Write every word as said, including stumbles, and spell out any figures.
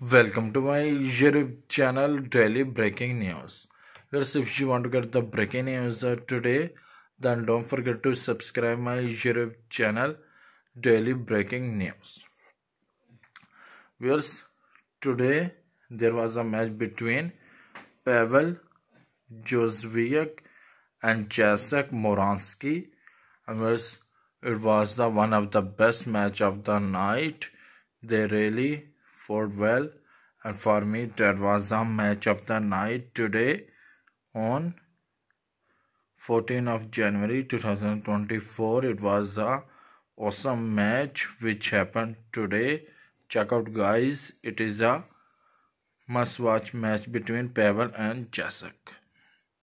Welcome to my YouTube channel Daily Breaking News. Yes, if you want to get the breaking news uh, today, then don't forget to subscribe my YouTube channel Daily Breaking News. Yes, today there was a match between Paweł Jóźwiak and Jacek Murański. And yes, it was the one of the best match of the night. They really fought well, and for me that was the match of the night today on fourteenth of January two thousand twenty-four. It was a awesome match which happened today. Check out guys, it is a must watch match between Pavel and Jacek.